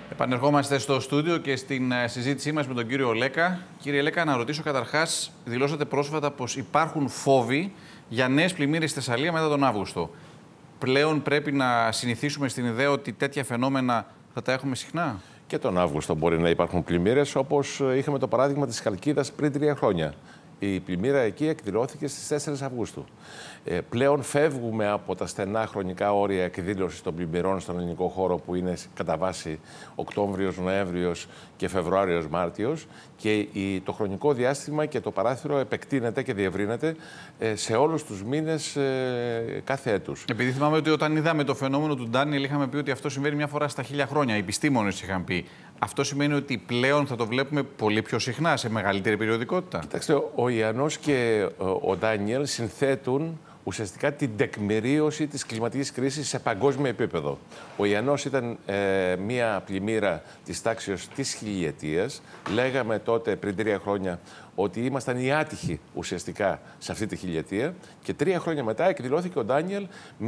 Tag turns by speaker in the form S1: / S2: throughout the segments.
S1: Επανερχόμαστε στο στούντιο και στην συζήτησή μας με τον κύριο Λέκα. Κύριε Λέκα, να ρωτήσω καταρχάς, δηλώσατε πρόσφατα πως υπάρχουν φόβοι για νέες πλημμύρες στη Θεσσαλία μετά τον Αύγουστο. Πλέον πρέπει να συνηθίσουμε στην ιδέα ότι τέτοια φαινόμενα θα τα έχουμε συχνά?
S2: Και τον Αύγουστο μπορεί να υπάρχουν πλημμύρες, όπως είχαμε το παράδειγμα της Χαλκίδας πριν 3 χρόνια. Η πλημμύρα εκεί εκδηλώθηκε στις 4 Αυγούστου. Πλέον φεύγουμε από τα στενά χρονικά όρια εκδήλωσης των πλημμυρών στον ελληνικό χώρο, που είναι κατά βάση Οκτώβριος, Νοέμβριος και Φεβρουάριος, Μάρτιος, και το χρονικό διάστημα και το παράθυρο επεκτείνεται και διευρύνεται σε όλους τους μήνες κάθε έτους.
S1: Επειδή θυμάμαι ότι όταν είδαμε το φαινόμενο του Ντάνιελ, είχαμε πει ότι αυτό συμβαίνει μια φορά στα 1000 χρόνια. Οι επιστήμονες είχαν πει. Αυτό σημαίνει ότι πλέον θα το βλέπουμε πολύ πιο συχνά, σε μεγαλύτερη περιοδικότητα?
S2: Κοιτάξτε, ο Ιαννός και ο Ντάνιελ συνθέτουν ουσιαστικά την τεκμηρίωση της κλιματικής κρίσης σε παγκόσμιο επίπεδο. Ο Ιαννός ήταν μία πλημμύρα της τάξης της χιλιετίας. Λέγαμε τότε, πριν 3 χρόνια, ότι ήμασταν οι άτυχοι ουσιαστικά σε αυτή τη χιλιετία. Και 3 χρόνια μετά εκδηλώθηκε ο Ντάνιελ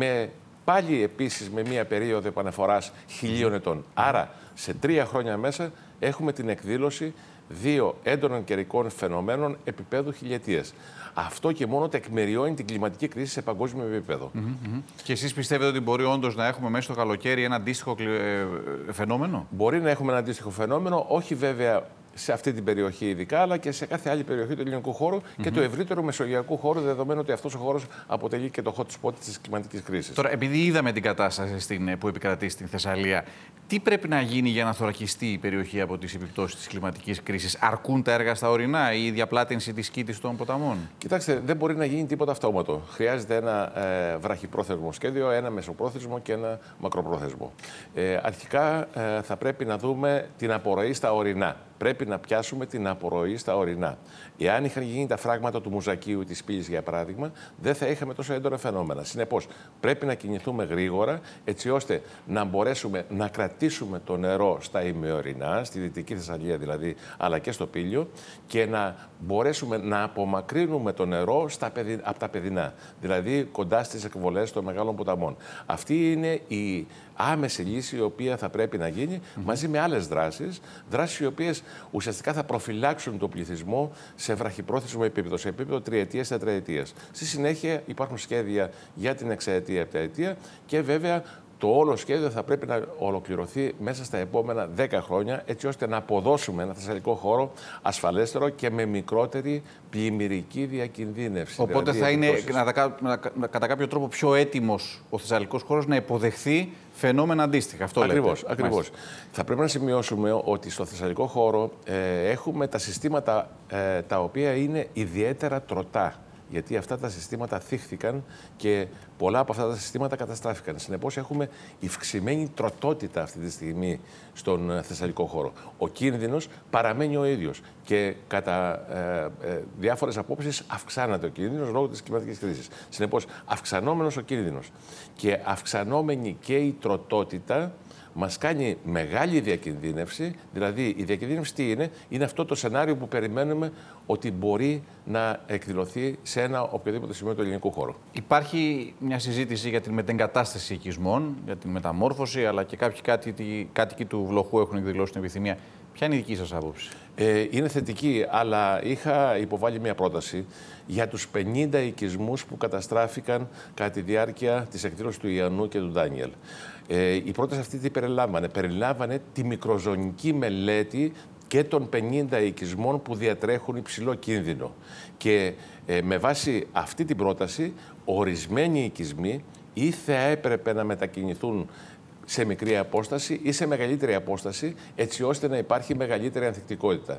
S2: πάλι επίσης με μία περίοδο επαναφοράς 1000 ετών. Άρα, σε 3 χρόνια μέσα έχουμε την εκδήλωση 2 έντονων καιρικών φαινομένων επίπεδου χιλιετίας. Αυτό και μόνο τεκμηριώνει την κλιματική κρίση σε παγκόσμιο επίπεδο.
S1: Και εσείς πιστεύετε ότι μπορεί όντως να έχουμε μέσα στο καλοκαίρι ένα αντίστοιχο φαινόμενο?
S2: Μπορεί να έχουμε ένα αντίστοιχο φαινόμενο, όχι βέβαια σε αυτή την περιοχή ειδικά, αλλά και σε κάθε άλλη περιοχή του ελληνικού χώρου και του ευρύτερου μεσογειακού χώρου, δεδομένου ότι αυτός ο χώρος αποτελεί και το hot spot της κλιματικής κρίσης.
S1: Τώρα, επειδή είδαμε την κατάσταση που επικρατεί στην Θεσσαλία, τι πρέπει να γίνει για να θωρακιστεί η περιοχή από τις επιπτώσεις της κλιματικής κρίσης? Αρκούν τα έργα στα ορεινά ή η διαπλάτηση της κήτης των ποταμών?
S2: Κοιτάξτε, δεν μπορεί να γίνει τίποτα αυτόματο. Χρειάζεται ένα βραχυπρόθεσμο σχέδιο, ένα μεσοπρόθεσμο και ένα μακροπρόθεσμο. Αρχικά θα πρέπει να δούμε την απορροή στα ορεινά. Πρέπει να πιάσουμε την απορροή στα ορεινά. Εάν είχαν γίνει τα φράγματα του Μουζακίου, της Πύλης, για παράδειγμα, δεν θα είχαμε τόσο έντονα φαινόμενα. Συνεπώς, πρέπει να κινηθούμε γρήγορα, έτσι ώστε να μπορέσουμε να κρατήσουμε το νερό στα ημιορεινά, στη Δυτική Θεσσαλία δηλαδή, αλλά και στο Πήλιο, και να μπορέσουμε να απομακρύνουμε το νερό από τα παιδινά, δηλαδή κοντά στις εκβολές των μεγάλων ποταμών. Αυτή είναι η άμεση λύση η οποία θα πρέπει να γίνει μαζί με άλλες δράσεις οι οποίες ουσιαστικά θα προφυλάξουν τον πληθυσμό σε βραχυπρόθεσμο επίπεδο, σε επίπεδο 3ετίας, 4ετίας. Στη συνέχεια υπάρχουν σχέδια για την 6ετία, 7ετία και βέβαια το όλο σχέδιο θα πρέπει να ολοκληρωθεί μέσα στα επόμενα 10 χρόνια, έτσι ώστε να αποδώσουμε ένα θεσσαλικό χώρο ασφαλέστερο και με μικρότερη πλημμυρική διακινδύνευση.
S1: Οπότε θα είναι κατά κάποιο τρόπο πιο έτοιμος ο θεσσαλικός χώρος να υποδεχθεί φαινόμενα αντίστοιχα. Αυτό
S2: ακριβώς, λέτε. Ακριβώς. Θα πρέπει να σημειώσουμε ότι στο θεσσαλικό χώρο έχουμε τα συστήματα τα οποία είναι ιδιαίτερα τροτά. Γιατί αυτά τα συστήματα θύχθηκαν και πολλά από αυτά τα συστήματα καταστράφηκαν. Συνεπώς, έχουμε υυξημένη τροτότητα αυτή τη στιγμή στον θεσσαλικό χώρο. Ο κίνδυνος παραμένει ο ίδιος και κατά διάφορες απόψεις αυξάνεται ο κίνδυνος λόγω της κλιματικής κρίσης. Συνεπώς, αυξανόμενος ο κίνδυνος και αυξανόμενη και η τροτότητα μας κάνει μεγάλη διακινδύνευση. Δηλαδή, η διακινδύνευση τι είναι? Είναι αυτό το σενάριο που περιμένουμε ότι μπορεί να εκδηλωθεί σε ένα οποιοδήποτε σημείο του ελληνικού χώρου.
S1: Υπάρχει μια συζήτηση για την μετεγκατάσταση οικισμών, για την μεταμόρφωση, αλλά και κάποιοι κάτοικοι του Βλοχού έχουν εκδηλώσει την επιθυμία. Ποια είναι η δική σας άποψη?
S2: Είναι θετική, αλλά είχα υποβάλει μια πρόταση για τους 50 οικισμούς που καταστράφηκαν κατά τη διάρκεια της εκδήλωσης του Ιαννού και του Ντάνιελ. Η πρόταση αυτή τι περιλάμβανε? Περιλάμβανε τη μικροζωνική μελέτη και των 50 οικισμών που διατρέχουν υψηλό κίνδυνο. Και με βάση αυτή την πρόταση, ορισμένοι οικισμοί ή θα έπρεπε να μετακινηθούν σε μικρή απόσταση ή σε μεγαλύτερη απόσταση, έτσι ώστε να υπάρχει μεγαλύτερη ανθεκτικότητα.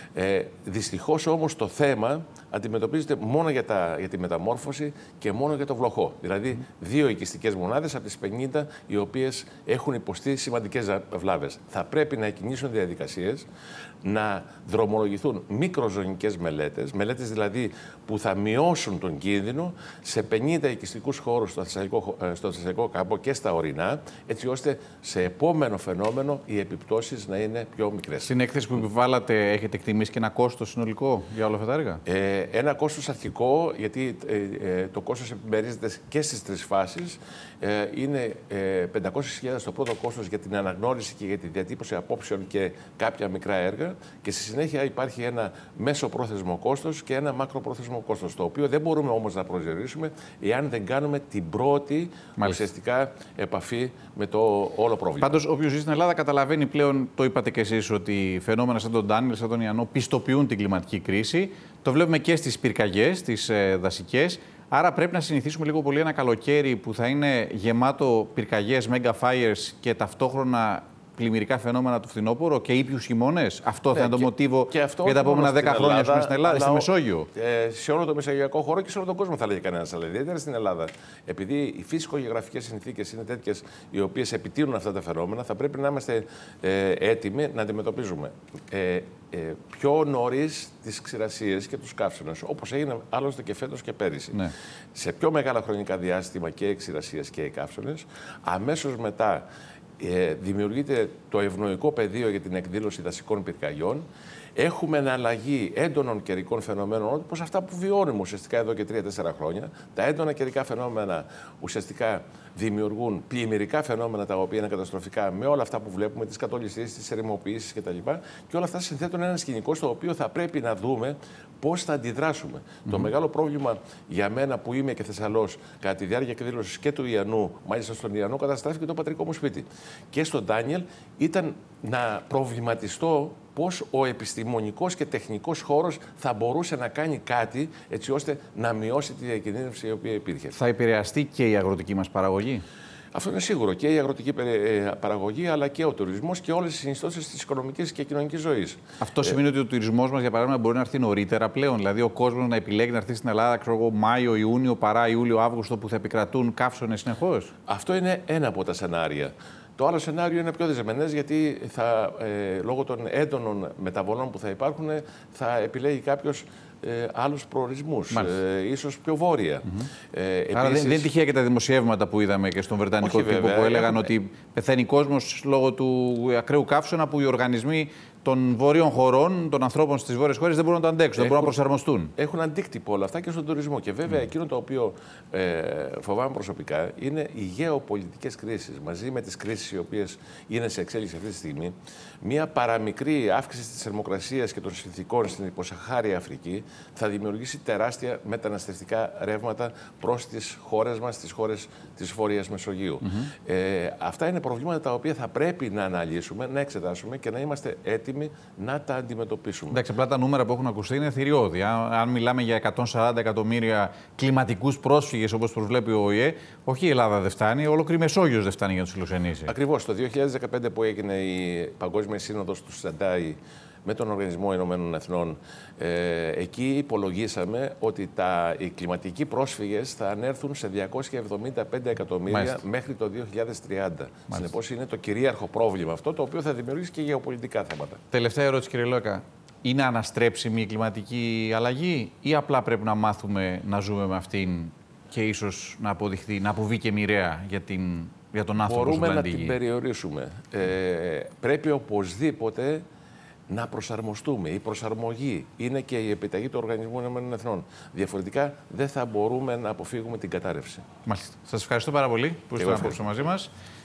S2: Δυστυχώς όμως το θέμα αντιμετωπίζεται μόνο για τη μεταμόρφωση και μόνο για το Βλοχό. Δηλαδή 2 οικιστικές μονάδες από τις 50 οι οποίες έχουν υποστεί σημαντικές βλάβες. Θα πρέπει να εκκινήσουν διαδικασίες, να δρομολογηθούν μικροζωνικές μελέτες δηλαδή που θα μειώσουν τον κίνδυνο σε 50 οικιστικούς χώρους στο θεσσαλικό κάμπο και στα ορεινά, έτσι ώστε ώστε σε επόμενο φαινόμενο οι επιπτώσεις να είναι πιο μικρές.
S1: Στην έκθεση που επιβάλλατε, έχετε εκτιμήσει και ένα κόστος συνολικό για όλα αυτά τα έργα?
S2: Ένα κόστος αρχικό, γιατί το κόστος επιμερίζεται και στις τρεις φάσεις. Είναι 500.000 το πρώτο κόστος για την αναγνώριση και για τη διατύπωση απόψεων και κάποια μικρά έργα. Και στη συνέχεια υπάρχει ένα μέσοπρόθεσμο κόστος και ένα μακροπρόθεσμο κόστος, το οποίο δεν μπορούμε όμως να προσδιορίσουμε εάν δεν κάνουμε την πρώτη ουσιαστικά επαφή με το όλο πρόβλημα.
S1: Πάντως, όποιος ζει στην Ελλάδα καταλαβαίνει πλέον, το είπατε κι εσείς, ότι φαινόμενα σαν τον Ντάνιελ, σαν τον Ιαννό πιστοποιούν την κλιματική κρίση. Το βλέπουμε και στις πυρκαγιές, τις δασικές. Άρα πρέπει να συνηθίσουμε λίγο πολύ ένα καλοκαίρι που θα είναι γεμάτο πυρκαγιές, mega fires και ταυτόχρονα πλημμυρικά φαινόμενα του φθινόπωρο και ήπιους χειμώνες. Αυτό θα είναι το μοτίβο για τα επόμενα 10 χρόνια στην Ελλάδα, στη Μεσόγειο.
S2: Σε όλο το μεσογειακό χώρο και σε όλο τον κόσμο, θα λέγει κανένας. Αλλά ιδιαίτερα στην Ελλάδα, επειδή οι φυσικογεωγραφικές συνθήκες είναι τέτοιες οι οποίες επιτείνουν αυτά τα φαινόμενα, θα πρέπει να είμαστε έτοιμοι να αντιμετωπίζουμε πιο νωρίς τις ξηρασίες και τους καύσονες, όπως έγινε άλλωστε και φέτος και πέρυσι. Ναι. Σε πιο μεγάλα χρονικά διάστημα και οι ξηρασίες και οι καύσονες, αμέσως μετά δημιουργείται το ευνοϊκό πεδίο για την εκδήλωση δασικών πυρκαγιών. Έχουμε εναλλαγή έντονων καιρικών φαινομένων, όπως αυτά που βιώνουμε ουσιαστικά εδώ και 3-4 χρόνια. Τα έντονα καιρικά φαινόμενα ουσιαστικά δημιουργούν πλημμυρικά φαινόμενα τα οποία είναι καταστροφικά με όλα αυτά που βλέπουμε, τις κατολιστήσεις, τις ερημοποιήσεις κτλ. Και όλα αυτά συνθέτουν ένα σκηνικό στο οποίο θα πρέπει να δούμε πώς θα αντιδράσουμε. Το μεγάλο πρόβλημα για μένα που είμαι και Θεσσαλός κατά τη διάρκεια εκδήλωσης και του Ιαννού, μάλιστα στον Ιαννό καταστράφηκε το πατρικό μου σπίτι. Και στον Ντάνιελ ήταν να προβληματιστώ πώς ο επιστημονικός και τεχνικός χώρος θα μπορούσε να κάνει κάτι έτσι ώστε να μειώσει τη διακινδύνευση η οποία υπήρχε.
S1: Θα επηρεαστεί και η αγροτική μας παραγωγή?
S2: Αυτό είναι σίγουρο. Και η αγροτική παραγωγή, αλλά και ο τουρισμός και όλες οι συνιστώσεις της οικονομικής και κοινωνικής ζωής.
S1: Αυτό σημαίνει ότι ο τουρισμός μας, για παράδειγμα, μπορεί να έρθει νωρίτερα πλέον. Δηλαδή, ο κόσμος να επιλέγει να έρθει στην Ελλάδα, ξέρω εγώ, Μάιο, Ιούνιο, παρά Ιούλιο, Αύγουστο, που θα επικρατούν καύσονες συνεχώς.
S2: Αυτό είναι ένα από τα σενάρια. Το άλλο σενάριο είναι πιο δυσμενές, γιατί λόγω των έντονων μεταβολών που θα υπάρχουν θα επιλέγει κάποιος άλλους προορισμούς, ίσως πιο βόρεια.
S1: Άρα δεν είναι τυχαία και τα δημοσιεύματα που είδαμε και στον Βρετανικό τύπο που έλεγαν ότι πεθαίνει κόσμος λόγω του ακραίου καύσωνα, που οι οργανισμοί των βόρειων χωρών, των ανθρώπων στις βόρειες χώρες δεν μπορούν να το αντέξουν, δεν μπορούν να προσαρμοστούν.
S2: Έχουν αντίκτυπο όλα αυτά και στον τουρισμό. Και βέβαια εκείνο το οποίο φοβάμαι προσωπικά είναι οι γεωπολιτικές κρίσεις, μαζί με τις κρίσεις οι οποίες είναι σε εξέλιξη αυτή τη στιγμή. Μια παραμικρή αύξηση της θερμοκρασίας και των συνθηκών στην υποσαχάρια Αφρική θα δημιουργήσει τεράστια μεταναστευτικά ρεύματα προς τις χώρες μας, τις χώρες της Βόρειας Μεσογείου. Αυτά είναι προβλήματα τα οποία θα πρέπει να αναλύσουμε, να εξετάσουμε και να είμαστε έτοιμοι να τα αντιμετωπίσουμε.
S1: Εντάξει, απλά τα νούμερα που έχουν ακουστεί είναι θηριώδη. Αν μιλάμε για 140 εκατομμύρια κλιματικούς πρόσφυγες, όπως προβλέπει ο ΟΗΕ, όχι η Ελλάδα δεν φτάνει, ολόκληρη Μεσόγειος δεν φτάνει για να τους φιλοξενήσει.
S2: Ακριβώς. Το 2015 που έγινε η Παγκόσμια Σύνοδος του Σαντάι με τον Οργανισμό Ηνωμένων Εθνών, εκεί υπολογίσαμε ότι οι κλιματικοί πρόσφυγες θα ανέρθουν σε 275 εκατομμύρια μέχρι το 2030. Συνεπώς είναι το κυρίαρχο πρόβλημα αυτό, το οποίο θα δημιουργήσει και γεωπολιτικά θέματα.
S1: Τελευταία ερώτηση, κύριε Λέκα. Είναι αναστρέψιμη η κλιματική αλλαγή ή απλά πρέπει να μάθουμε να ζούμε με αυτήν και ίσως να αποδειχθεί, να αποβεί και μοιραία για τον άνθρωπο στον πλανήτη?
S2: Μπορούμε να την περιορίσουμε. Πρέπει οπωσδήποτε να προσαρμοστούμε. Η προσαρμογή είναι και η επιταγή του Οργανισμού Ηνωμένων Εθνών. Διαφορετικά δεν θα μπορούμε να αποφύγουμε την κατάρρευση.
S1: Μάλιστα. Σας ευχαριστώ πάρα πολύ που ήσασταν απόψε μαζί μας.